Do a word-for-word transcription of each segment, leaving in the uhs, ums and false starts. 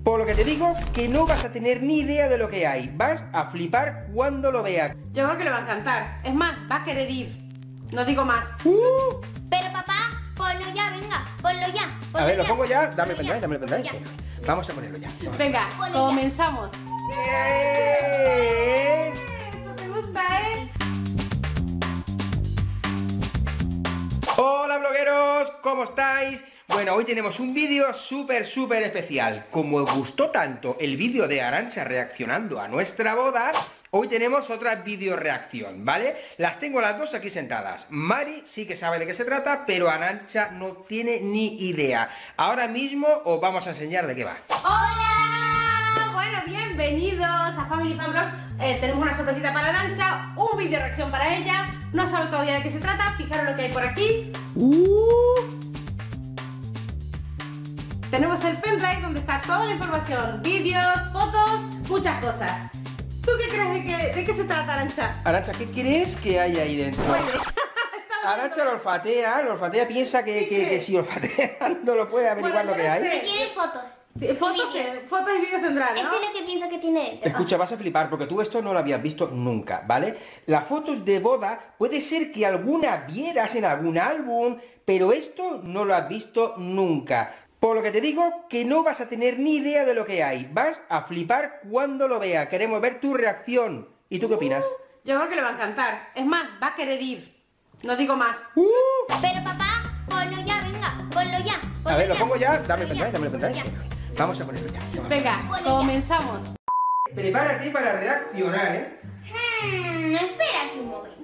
Por lo que te digo que no vas a tener ni idea de lo que hay. Vas a flipar cuando lo veas. Yo creo que le va a encantar. Es más, va a querer ir. No digo más. Uh. Pero papá, ponlo ya, venga, ponlo ya. Ponlo A ver, lo ya, pongo ya. Dame el ponlo pendrive, ya, dame el pendrive. ponlo ya. Vamos a ponerlo ya. Venga, Ponlo ya. comenzamos. ¡Eh! Eso te gusta, ¿eh? Hola blogueros, ¿cómo estáis? Bueno, hoy tenemos un vídeo súper, súper especial. Como os gustó tanto el vídeo de Arantxa reaccionando a nuestra boda, hoy tenemos otra vídeo reacción, ¿vale? Las tengo las dos aquí sentadas. Mari sí que sabe de qué se trata, pero Arantxa no tiene ni idea. Ahora mismo os vamos a enseñar de qué va. ¡Hola! Bueno, bienvenidos a Family Fan Vlog. Eh, tenemos una sorpresita para Arantxa, un vídeo reacción para ella. No sabe todavía de qué se trata, fijaros lo que hay por aquí. Uh. Tenemos el pendrive donde está toda la información, vídeos, fotos, muchas cosas. ¿Tú qué crees de qué, de qué se trata, Arantxa? Arantxa, ¿qué crees que hay ahí dentro? Arantxa lo olfatea, lo olfatea, piensa que, que, que si olfateando lo puede averiguar Bueno, lo que hay. Que tiene fotos. ¿Fotos qué? Fotos y vídeos tendrá, Eso ¿no? es lo que piensa que tiene dentro. Escucha, vas a flipar porque tú esto no lo habías visto nunca, ¿vale? Las fotos de boda puede ser que alguna vieras en algún álbum, pero esto no lo has visto nunca. Por lo que te digo que no vas a tener ni idea de lo que hay. Vas a flipar cuando lo veas. Queremos ver tu reacción. ¿Y tú qué opinas? Yo creo que le va a encantar. Es más, va a querer ir. No digo más. Uh. Pero papá, ponlo ya, venga, ponlo ya. Ponlo A ver, lo ya, pongo ya. Dame el ponlo pendrive, dame el pendrive. ponlo ya. Vamos a ponerlo ya. Venga, Ponlo ya. comenzamos. Prepárate para reaccionar, ¿eh? Hmm, espera aquí un momento.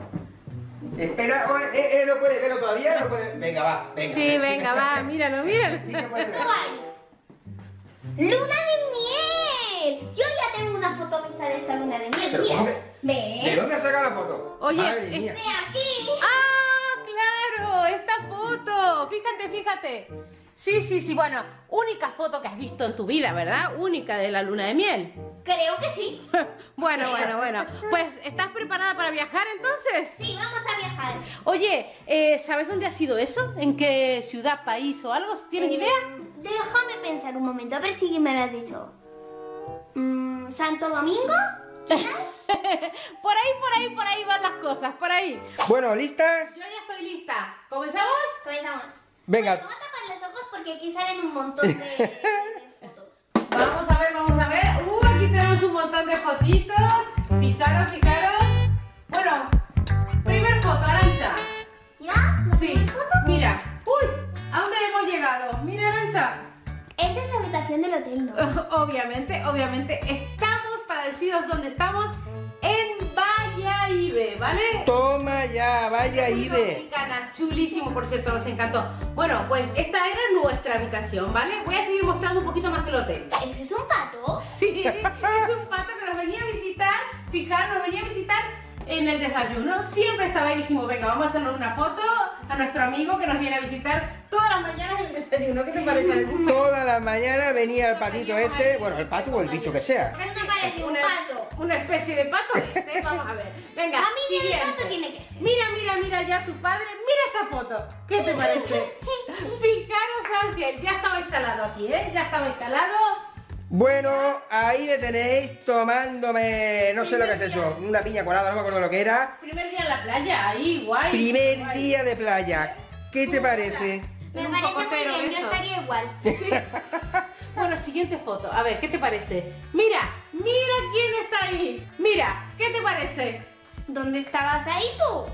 Espera, oh, eh, eh, no puede verlo todavía, no puede... Venga, va, venga. Sí, venga, va, míralo, míralo. Sí que puede verlo. ¡Guay! ¡Luna de miel! Yo ya tengo una foto vista de esta luna de miel. Pero, Mira, ¿cómo que- ve. ¿De dónde has sacado la foto? Oye, Madre es- mía. Ve aquí. ¡Ah, claro! Esta foto. Fíjate, fíjate. Sí, sí, sí, bueno, única foto que has visto en tu vida, ¿verdad? Única de la luna de miel. Creo que sí. Bueno, bueno, bueno. Pues, ¿estás preparada para viajar entonces? Sí, vamos a viajar. Oye, eh, ¿sabes dónde ha sido eso? ¿En qué ciudad, país o algo? ¿Tienes Eh, idea? Déjame pensar un momento, a ver si me lo has dicho. Mm, ¿Santo Domingo? Por ahí, por ahí, por ahí van las cosas, por ahí. Bueno, ¿listas? Yo ya estoy lista. ¿Comenzamos? Comenzamos. Venga. Bueno, voy a tapar los ojos porque aquí salen un montón de, de fotos. Vamos a ver, vamos a ver. Uh, aquí tenemos un montón de fotitos. Fijaros, fijaros. Bueno, primer foto, Arantxa. ¿Ya? ¿La Sí, primera foto? mira. Uy, ¿a dónde hemos llegado? Mira, Arantxa. Esa es la habitación del hotel, ¿no? Obviamente, obviamente, estamos, para deciros dónde estamos, en Valladolid, ¿vale? Toma ya, vaya República Ide. Dominicana, chulísimo, por cierto, nos encantó. Bueno, pues esta era nuestra habitación, ¿vale? Voy a seguir mostrando un poquito más el hotel. ¿Eso es un pato? Sí, es un pato que nos venía a visitar, fijar, nos venía a visitar en el desayuno. Siempre estaba ahí y dijimos, venga, vamos a hacernos una foto a nuestro amigo que nos viene a visitar todas las mañanas en el desayuno. ¿Qué te parece? ¿Algún Toda la mañana venía el patito ese, bueno, el pato o el bicho que sea. Eso no parece un una, pato. una especie de pato ese, vamos a ver. Venga, Familia de siguiente. pato tiene que ser. Mira, mira, mira ya tu padre, mira esta foto. ¿Qué te parece? Fijaros, Ángel, ya estaba instalado aquí, ¿eh? Ya estaba instalado. Bueno, ahí me tenéis tomándome, no sé lo que es eso, una piña colada, no me acuerdo lo que era. Primer día en la playa, ahí, guay. Primer guay. día de playa. ¿Qué te parece? Me Un parece muy cocotero bien, yo eso. estaría igual. Sí. Bueno, siguiente foto. A ver, ¿qué te parece? Mira, mira quién está ahí. Mira, ¿qué te parece? ¿Dónde estabas ahí tú?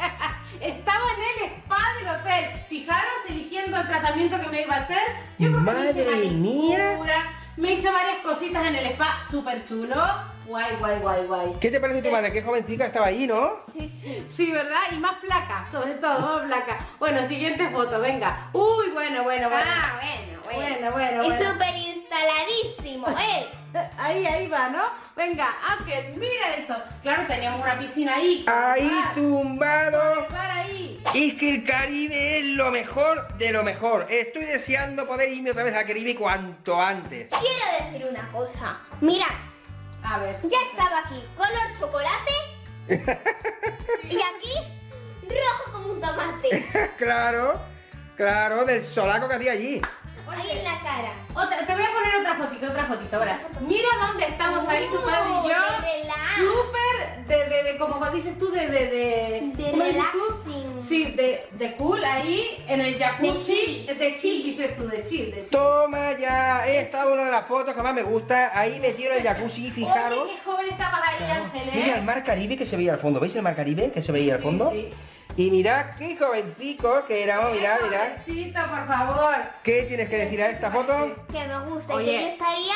Estaba en el spa del hotel. Fijaros, eligiendo el tratamiento que me iba a hacer. Yo creo que me hice Madre mía. manicura, me hice varias cositas en el spa. Súper chulo. Guay, guay, guay, guay. ¿Qué te parece tu madre? Qué jovencita estaba ahí, ¿no? Sí, sí. Sí, ¿verdad? Y más flaca, sobre todo, más flaca. Bueno, siguiente foto, venga. Uy, bueno, bueno, bueno. Ah, bueno, bueno. Bueno, bueno, Y bueno. súper instaladísimo, él. Ahí, ahí va, ¿no? Venga, Ángel, mira eso. Claro, teníamos una piscina ahí. Ahí Para, tumbado. para ahí. Es que el Caribe es lo mejor de lo mejor. Estoy deseando poder irme otra vez al Caribe cuanto antes. Quiero decir una cosa. Mira, A ver. ya estaba aquí color chocolate y aquí rojo como un tomate. Claro, claro, del solaco que hacía allí. Ahí en la cara. Otra, te voy a poner otra fotito. dónde estamos ahí tu padre y yo. De relax. Súper de, de, de, como dices tú, de, de, de, De ¿cómo dices tú? relaxing. Sí, de, de cool ahí en el jacuzzi. De chill, de chill dices tú, de chill, de chill. Toma ya, esta es una de las fotos que más me gusta. Ahí metieron el jacuzzi, fijaros. Oye, qué joven estabas ahí, Ángel, ¿eh? Mira el mar Caribe que se veía al fondo. ¿Veis el mar Caribe que se veía al fondo? Sí, sí. Y mirad qué jovencicos que éramos, mirad, mirad. Jovencito, por favor. ¿Qué tienes que decir a esta foto? Que me gusta. Oye. Que yo estaría...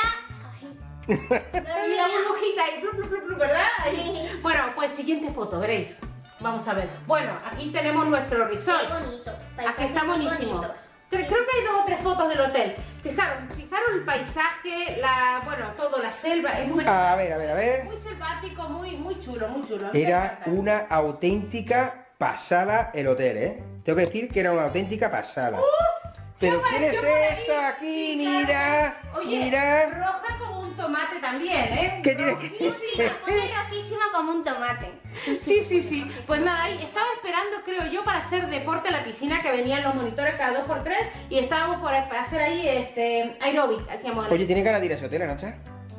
Ay, Mira, burbujita ahí, blu, blu, blu, blu, ¿verdad? Ahí. Sí. Bueno, pues siguiente foto, veréis. Vamos a ver. Bueno, aquí tenemos nuestro qué resort. bonito. Aquí está Paisajes buenísimo. bonitos. Creo que hay dos o tres fotos del hotel. Fijaros, fijaros el paisaje, la, bueno, todo, la selva, es muy, A ver, a ver, a ver. muy selvático, muy, muy chulo, muy chulo. A mí me Era encanta. una auténtica pasada el hotel, ¿eh? Tengo que decir que era una auténtica pasada. Pero ¿quién es apareció por ahí? esto aquí? Sí, Mira, claro. Oye, mira. roja como un tomate también, ¿eh? ¿Qué tienes que Sí, sí, me pone rojísima como un tomate. Sí, sí, sí. Pues nada, ahí estaba esperando, creo yo, para hacer deporte en la piscina, que venían los monitores cada dos por tres y estábamos por hacer ahí este aeróbic, hacíamos. Oye, ¿tiene ganas de ir a ese hotel, Arancha?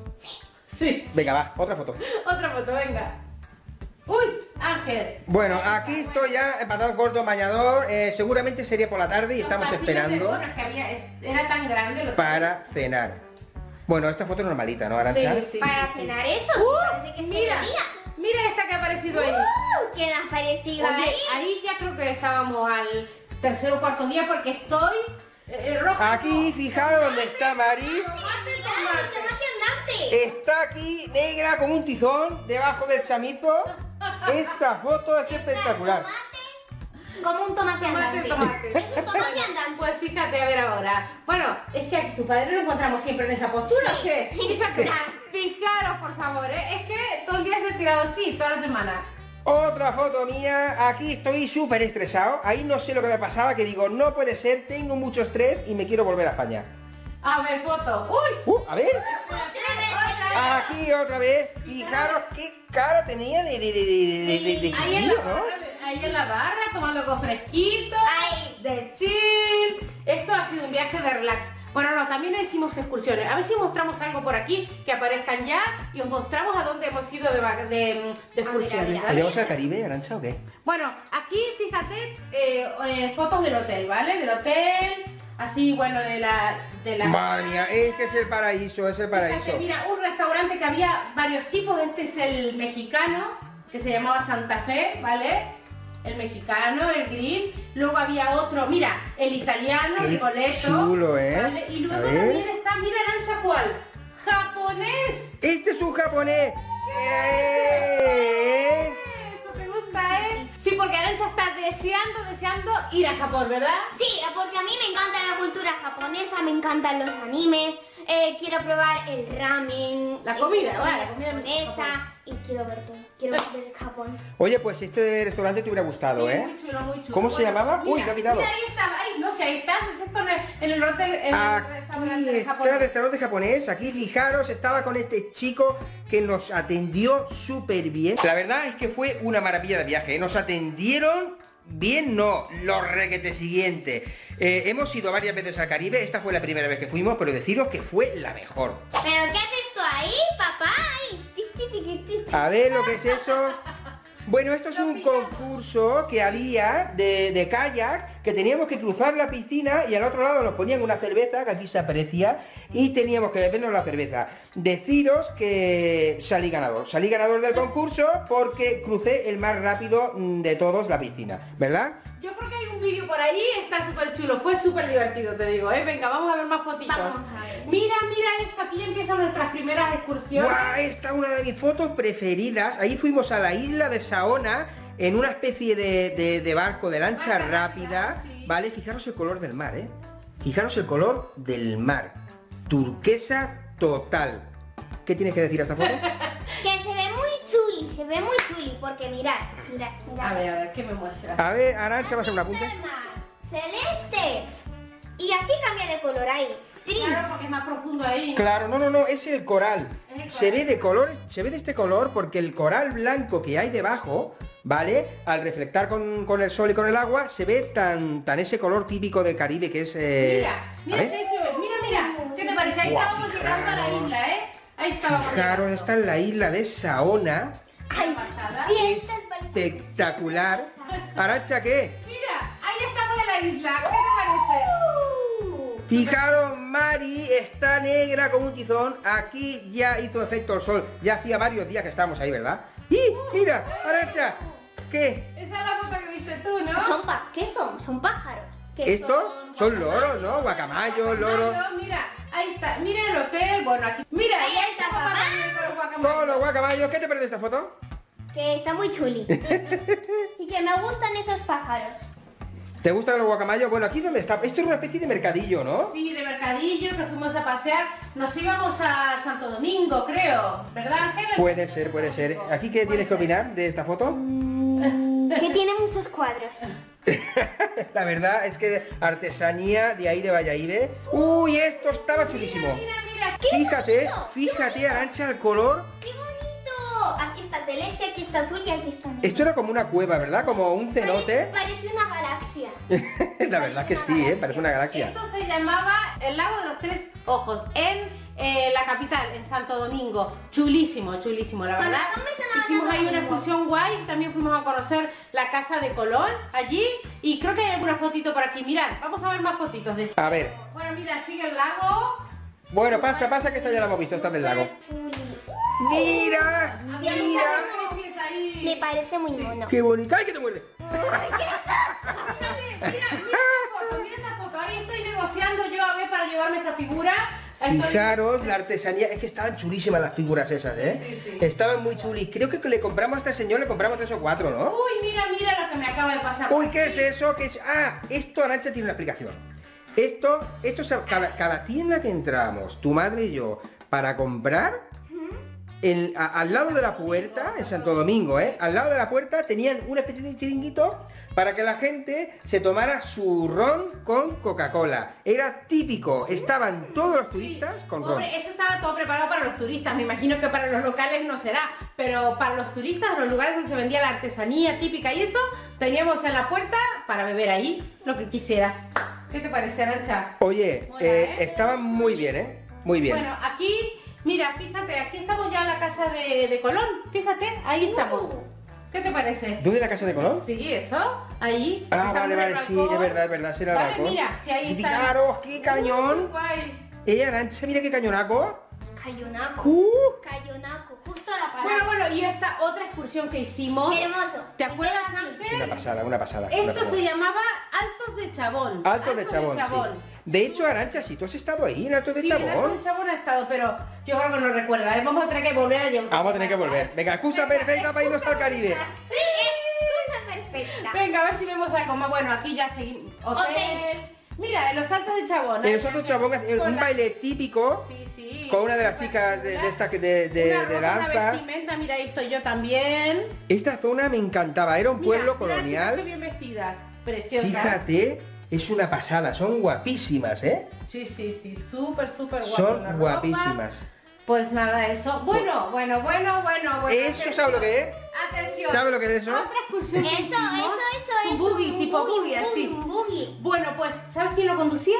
Sí. Venga, va, otra foto. Otra foto, venga. Uy, Ángel. Bueno, aquí estoy ya en pantalón corto, bañador. eh, seguramente sería por la tarde y Los estamos pasillos de- esperando bueno, es que había, era tan grande lo para cenar. Bueno, esta foto es normalita, ¿no, Arancha? Sí, sí, Para sí, sí. cenar eso, Uh, parece que es mira, mediodía. mira esta que ha aparecido ahí. Uh, ¿Quién ha aparecido Oye, ahí? ahí ya creo que estábamos al tercer o cuarto día porque estoy eh, rojo. Aquí, fijaros dónde está Mari. Tomate, ¡Ay, tomate. tomate andante! Está aquí negra como un tizón debajo del chamizo. Esta foto es espectacular. Tomate, como un tomate Tomate, andante. tomate. Es un tomate andante. Pues fíjate, a ver ahora. Bueno, es que a tu padre lo encontramos siempre en esa postura, ¿o qué? Fíjate, fijaros, por favor, ¿eh? Es que todo el día se ha tirado así, toda la semana. Otra foto mía. Aquí estoy súper estresado. Ahí no sé lo que me pasaba, que digo, no puede ser, tengo mucho estrés y me quiero volver a España. A ver, foto. ¡Uy! Uh, a ver. Otra vez, otra vez. Aquí otra vez. Fijaros qué cara tenía de, de, de, de, de, de, de Ahí en, la chiquillo, ¿no? barra, ahí en la barra, tomando algo fresquito, Ay. de chill. Esto ha sido un viaje de relax. Bueno, no, también hicimos excursiones. A ver si mostramos algo por aquí, que aparezcan ya, y os mostramos a dónde hemos ido de, vac- de, de excursiones. mira, ¿vale? ¿Vamos al Caribe, Arancha, o qué? Bueno, aquí fíjate, eh, eh, fotos del hotel, ¿vale? Del hotel, así, bueno, de la... De la Madre mía, este es el paraíso, es el paraíso. Fíjate, mira, un restaurante que había varios tipos. Este es el mexicano, que se llamaba Santa Fe, ¿vale? El mexicano, el grill. Luego había otro, mira, el italiano, Qué Rigoletto. chulo, ¿eh? ¿vale? Y luego A ver. también está, mira, Arancha, ¿cuál? Japonés. Este es un japonés. ¡Eh! Eso te gusta, ¿eh? Sí, porque Arancha está deseando, deseando ir a Japón, ¿verdad? Sí, porque a mí me encanta la cultura japonesa, me encantan los animes, eh, quiero probar el ramen, La eh, comida, quiero vale, la la comida japonesa y quiero ver todo, quiero ver Japón. Oye, pues este restaurante te hubiera gustado, Sí, ¿eh? muy chulo, muy chulo. ¿Cómo se llamaba? Uy, lo he quitado. Mira, ahí está, ahí, no sé, ahí estás, ese es con el- en el hotel, en el Aquí restaurante está japonés. el restaurante japonés. Aquí, fijaros, estaba con este chico que nos atendió súper bien. La verdad es que fue una maravilla de viaje, ¿eh? Nos atendieron bien, no, lo requete siguiente. Eh, hemos ido varias veces al Caribe, esta fue la primera vez que fuimos, pero deciros que fue la mejor. ¿Pero qué haces tú ahí, papá? Ay, tic, tic, tic, tic, tic. A ver lo que es eso. Bueno, esto es un concurso que había de, de kayak, que teníamos que cruzar la piscina y al otro lado nos ponían una cerveza, que aquí se aprecia, y teníamos que bebernos la cerveza. Deciros que salí ganador, salí ganador del concurso porque crucé el más rápido mm, de todos la piscina, ¿verdad? Yo creo que hay un vídeo por ahí, está súper chulo, fue súper divertido, te digo, ¿eh? Venga, vamos a ver más fotitos. Vamos a ver. Mira, mira esto, aquí ya empiezan nuestras primeras excursiones. ¡Guau! Esta es una de mis fotos preferidas. Ahí fuimos a la isla de Saona en una especie de, de- de barco de lancha Barca rápida, rápida, sí. ¿vale? Fijaros el color del mar, ¿eh? Fijaros el color del mar. Turquesa total. ¿Qué tienes que decir a esta foto? Que se ve muy chuli, se ve muy chuli, porque mirad, mirad, mirad. A ver, a ver, ¿qué me muestra? A ver, Arancha, va a hacer un Aquí apunte. está el mar, celeste. Y aquí cambia de color aire. Trin. Claro, porque es más profundo ahí. Claro, no, no, no, es el coral. Es el Se coral. ve de color, se ve de este color porque el coral blanco que hay debajo, ¿vale? Al reflectar con, con el sol y con el agua, se ve tan, tan ese color típico del Caribe que es... eh, Mira, a mira, ver. sí, sí, mira, mira. ¿Qué te parece? Ahí Guau, estábamos llegando a la fijaros. isla, ¿eh? Ahí ahí estábamos. Fijaros, llegando. está en la isla de Saona. Ay, pasada. sí, esta es para- Espectacular. Arancha, ¿qué? Mira, ahí estamos en la isla. ¿Qué te parece? Uh, Fijaros, Mari está negra como un tizón. Aquí ya hizo efecto el sol. Ya hacía varios días que estábamos ahí, ¿verdad? ¡Y mira, Arancha! ¿Qué? Esa es la foto que viste tú, ¿no? Son pa ¿Qué son? Son pájaros. ¿Qué Estos son loros, ¿no? Guacamayos, loros. Guacamayos, mira, ahí está. Mira el hotel. Bueno, aquí. Mira, Ahí ahí está está papá mamá. también con los guacamayos. Todos los guacamayos. ¿Qué te parece esta foto? Que está muy chuli. Y que me gustan esos pájaros. ¿Te gustan los guacamayos? Bueno, aquí donde está. Esto es una especie de mercadillo, ¿no? Sí, de mercadillo, que fuimos a pasear. Nos íbamos a Santo Domingo, creo. ¿Verdad, Ángel? Puede ser, puede ser. ¿Aquí qué tienes que opinar de esta foto? Que tiene muchos cuadros. La verdad es que artesanía de ahí de Valladolid. Uy, esto estaba chulísimo. Mira, mira, ¡Qué Fíjate, bonito! ¡Qué fíjate, bonito! Arancha, el color. ¡Qué bonito! Aquí está celeste, aquí está azul y aquí está negro. Esto era como una cueva, ¿verdad? Como un cenote. Parece, parece una galaxia. La verdad que sí, ¿eh? Parece una galaxia. Esto se llamaba el lago de los tres ojos en eh, la capital, en Santo Domingo. Chulísimo, chulísimo, la Cuando verdad. no me sonaba Hicimos Santo ahí una Domingo. excursión guay. También fuimos a conocer la casa de Colón allí. Y creo que hay alguna fotito por aquí. Mirad, vamos a ver más fotitos de esto. A ver. Bueno, mira, sigue el lago. Bueno, pasa, pasa que esta ya la hemos visto, esta del lago. Chuli. ¡Mira! Mira, ¡Mira! sí, es ahí. Me parece muy mono. ¡Qué bonito! ¡Ay, que te muerde! Mira, mira esta foto, mira esta foto. Ahí estoy negociando yo a ver para llevarme esa figura. Estoy- Fijaros, la artesanía, es que estaban chulísimas las figuras esas, ¿eh? Sí, sí, sí. Estaban muy chulis. Creo que le compramos a este señor, le compramos tres o cuatro, ¿no? Uy, mira, mira lo que me acaba de pasar. Uy, ¿qué es eso? ¿Qué es? Ah, esto, Arancha, tiene una explicación. Esto, esto es cada, cada tienda que entramos, tu madre y yo, para comprar, en- a- al lado de la puerta, en Santo Domingo, ¿eh? Al lado de la puerta tenían una especie de chiringuito para que la gente se tomara su ron con Coca-Cola. Era típico, estaban todos los turistas con ron. Hombre, eso estaba todo preparado para los turistas. Me imagino que para los locales no será. Pero para los turistas, los lugares donde se vendía la artesanía típica y eso, teníamos en la puerta para beber ahí lo que quisieras. ¿Qué te parece, Arancha? Oye, Mola, eh, ¿eh? estaban muy bien, ¿eh? Muy bien. Bueno, aquí, mira, fíjate, aquí estamos ya en la casa de, de Colón. Fíjate, ahí estamos. ¿Qué te parece? ¿Dónde la casa de Colón? Sí, eso, ahí. Ah, Estamos vale, en el vale, sí, balcón. es verdad, es verdad, será el Vale, balcón. mira, si ahí Y está. fijaros, qué cañón. Uy, guay. Eh, Arancha, mira qué cañonaco. Cayonaco. Uh, Cayonaco. Justo la Bueno, palabra. bueno, y esta otra excursión que hicimos. Hermoso. ¿Te acuerdas, Sí. Ángel? una pasada, una pasada. una Esto pasada. se llamaba Altos de Chabón. Altos de Chabón, sí. De hecho, Arancha, si tú has estado ahí en Altos de Sí, en Altos Chabón. de Chabón ha estado, pero yo creo que no recuerda. ¿eh? Vamos a tener que volver a llevar. Vamos a tener que volver. Venga, excusa perfecta para irnos al Caribe. Sí, es cosa perfecta. Venga, a ver si vemos algo más. Bueno, aquí ya seguimos. Hotel. Hotel. Mira, en los Altos de Chabón. En los Altos de Chabón, eh, Con un la- baile típico Sí, sí. con una de las chicas de, de esta que de, de, Una de ropa, una danza. vestimenta, mira, ahí estoy yo también. Esta zona me encantaba, era un Mira, pueblo mira las chicas que colonial. bien vestidas. Preciosas. Fíjate, es una pasada, son guapísimas, ¿eh? Sí, sí, sí, súper, súper guapo. Son la ropa. guapísimas. Pues nada, eso. Bueno, bueno, bueno, bueno, bueno. ¿Eso sabe lo que es? Atención. ¿Sabe lo que es eso? Otra excursión que Eso, hicimos. eso, eso, Un eso. buggy, un tipo buggy, buggy, un así. Un buggy. Bueno, pues, ¿sabes quién lo conducía?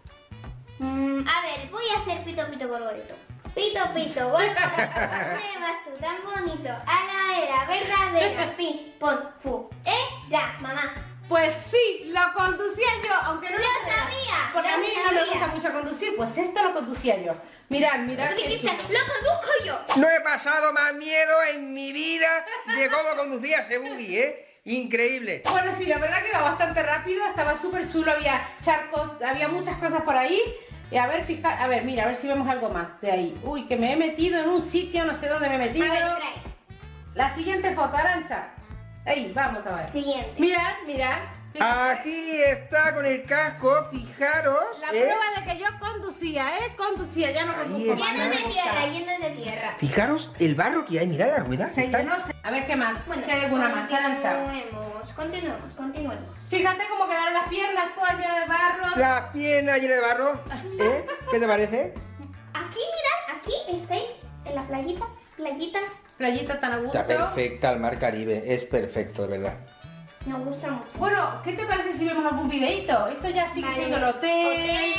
Mm, a ver, voy a hacer pito pito gorgorito. Pito pito gorgorito. ¿Dónde vas tú tan bonito? A la era verdadera. Pi, pon, fu. Eh, ya, mamá. Pues sí, lo conducía yo, aunque no Lo creas. sabía, Porque lo a mí no me sabía. gusta mucho conducir, pues esto lo conducía yo. Mirad, mirad. Tú qué dijiste, chulo. lo conduzco yo. No he pasado más miedo en mi vida de cómo conducía ese buggy, ¿eh? Increíble. Bueno, sí, la verdad que iba bastante rápido, estaba súper chulo, había charcos, había muchas cosas por ahí. Y a ver, fija, a ver, mira, a ver si vemos algo más de ahí. Uy, que me he metido en un sitio, no sé dónde me he A metido. ver, trae. La siguiente foto, Arancha. Ahí, vamos a ver. Siguiente. Mirad, mirad. fíjate. Aquí está con el casco, fijaros. La ¿eh? prueba de que yo conducía, ¿eh? Conducía, ya no conduzco más. Lleno no me de gusta. tierra, lleno de tierra. Fijaros el barro que hay, mirad las ruedas. Se están- llenó, se- A ver, ¿qué más? Bueno, si hay alguna más, Arancha. continuemos, continuemos, continuemos. Fíjate cómo quedaron las piernas todas llenas de barro. Las piernas llenas de barro. ¿Eh? ¿Qué te parece? Aquí, mirad, aquí estáis en la playita, playita. Playita tan a gusto. Está perfecta el mar Caribe, es perfecto, de verdad. Me gusta mucho. Bueno, ¿qué te parece si vemos algún videito? Esto ya sigue Vale. siendo el hotel. Hotel.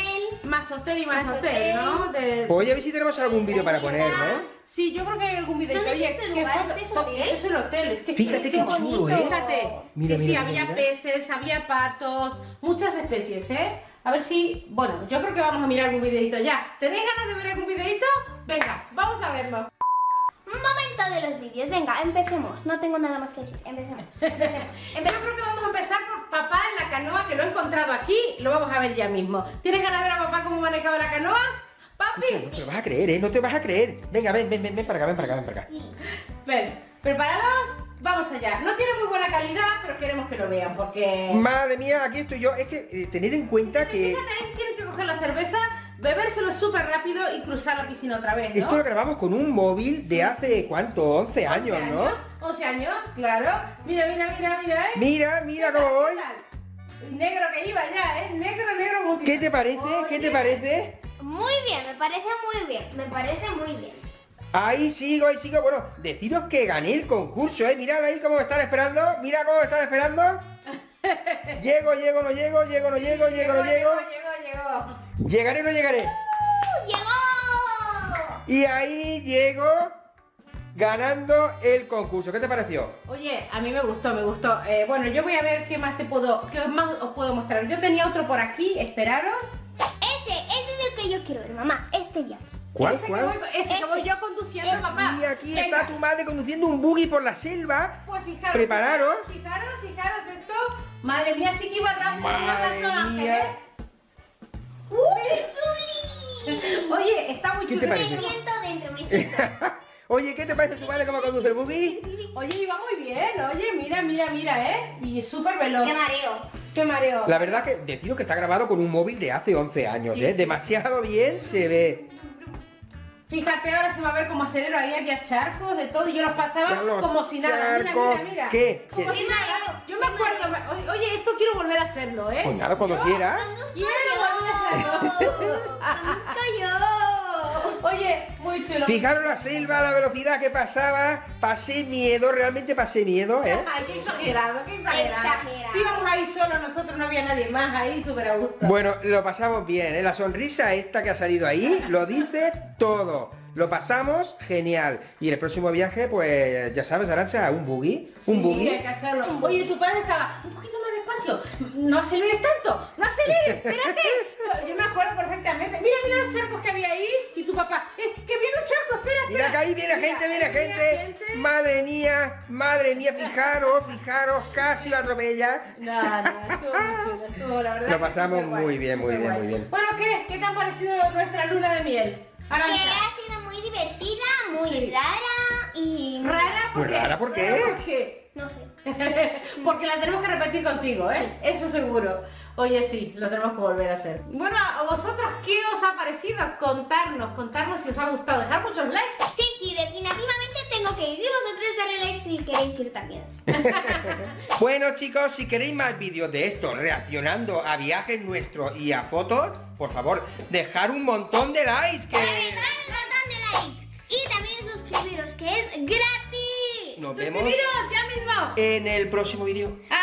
más hotel y más, Más hotel, hotel. ¿no? De... Oye, a ver si tenemos algún vídeo para poner, ¿no? Sí, yo creo que hay algún video. ¿Dónde es Oye, este ¿qué lugar? foto? ¿Este es hotel? Esto es el hotel. Es que Fíjate qué bonito. chulo, ¿eh? Fíjate. Mira, sí, mira, sí, mira, había mira. peces, había patos, muchas especies, ¿eh? A ver si... Bueno, yo creo que vamos a mirar algún videito ya. ¿Tenéis ganas de ver algún videito? Venga, vamos a verlo. Momento de los vídeos, venga, empecemos. No tengo nada más que decir, empecemos. Empecemos. Yo creo que vamos a empezar por papá en la canoa, que lo he encontrado aquí. Lo vamos a ver ya mismo. ¿Tienes ganas de ver a papá cómo manejaba la canoa? Escucha, no ¡Papi! te lo vas a creer, ¿eh? No te vas a creer. Venga, ven, ven, ven, ven para acá, ven para acá, ven para acá. Ven, ¿preparados? Vamos allá. No tiene muy buena calidad, pero queremos que lo vean porque... Madre mía, aquí estoy yo. Es que eh, tener en cuenta que Fíjate, ahí tienen que coger la cerveza, bebérselo súper rápido y cruzar la piscina otra vez, ¿no? esto lo grabamos con un móvil de hace, ¿cuánto? once años, ¿no? once años, claro. Mira, mira, mira, mira, ¿eh? Mira, mira ¿Qué tal, cómo voy. qué tal? El negro que iba ya, ¿eh? Negro, negro, muy ¿Qué te parece? ¿Qué te Oye. parece? Muy bien, me parece muy bien, me parece muy bien. Ahí sigo, ahí sigo. Bueno, deciros que gané el concurso, ¿eh? Mirad ahí cómo me están esperando. Mira cómo me están esperando. Llego, llego, no llego, llego, no llego, llego, no llego. Llegó, llegó. Llegaré, no llegaré. ¡Uh, ¡Llegó! Y ahí llego ganando el concurso. ¿Qué te pareció? Oye, a mí me gustó, me gustó. Eh, bueno, yo voy a ver qué más te puedo, qué más os puedo mostrar. Yo tenía otro por aquí, esperaros. Ese, ese es el que yo quiero ver, mamá, este ya. ¿Cuál, ese cuál? Que voy, ese que voy yo conduciendo, Ese. papá. Y aquí Venga. está tu madre conduciendo un buggy por la selva. Pues fijaros, Prepararos. Fijaros, fijaros, fijaros esto. Madre mía, sí que iba rápido. Madre no las mía. ¿eh? Oye, está muy ¿Qué chulo. te Me parece? siento dentro, me siento. Oye, ¿qué te parece tu madre cómo conduce el buggy? Oye, iba muy bien. Oye, mira, mira, mira, ¿eh? Y súper veloz. ¡Qué mareo! Qué mareo. La verdad que deciros que está grabado con un móvil de hace once años, Sí, ¿eh? sí. Demasiado bien se ve. Fíjate, ahora se va a ver como acelero. Ahí había charcos de todo y yo los pasaba Ya los como si nada. Mira, charcos. mira, mira. ¿Qué? Como ¿Qué? si nada. Yo me acuerdo. me- Oye, oye, esto quiero volver a hacerlo, ¿eh? Pues nada, cuando Yo quieras. Quiero volver a hacerlo. ¡Conduzco yo! Oye, muy chulo. Fijaros la selva, la velocidad que pasaba. Pasé miedo, realmente pasé miedo, ¿eh? Ay, qué exagerado, qué exagerado. Exagerado. Si íbamos ahí solos nosotros, no había nadie más ahí, súper a gusto. Bueno, lo pasamos bien, ¿eh? La sonrisa esta que ha salido ahí lo dice todo. Lo pasamos genial. Y el próximo viaje, pues ya sabes, Arantxa, un buggy. Un Sí, buggy. hay que hacerlo. Oye, tu padre estaba un poquito más despacio. No aceleres tanto, no aceleres, espérate. Yo me acuerdo perfectamente. Mira, mira los charcos que había ahí. Y tu papá, eh, que viene un charco, espera, espera. Mira que ahí viene Mira, gente, viene ahí viene gente. Madre mía, madre mía, fijaros, fijaros, casi lo atropella. No, no, estuvo muy chulo, estuvo la verdad. Lo que pasamos superguay, muy bien, muy bien, superguay. muy bien. Bueno, ¿qué? ¿Qué te ha parecido nuestra luna de miel? Que Arantxa. ha sido muy divertida, muy Sí. rara y... ¿Rara? ¿Por Muy qué? rara, ¿por qué? ¿Rara por qué? No sé. Porque la tenemos que repetir contigo, ¿eh? Eso seguro. Oye, sí, lo tenemos que volver a hacer. Bueno, ¿a vosotros qué os ha parecido? Contarnos, contarnos si os ha gustado. Dejar muchos likes. Sí, sí, definitivamente tengo que ir. Y vosotros darle like si queréis ir también. Bueno, chicos, si queréis más vídeos de esto, reaccionando a viajes nuestros y a fotos, por favor, dejar un montón de likes. Dale, Que dale un montón de like. Y también suscribiros, que es gratis. nos vemos Suscribiros ya mismo. en el próximo vídeo.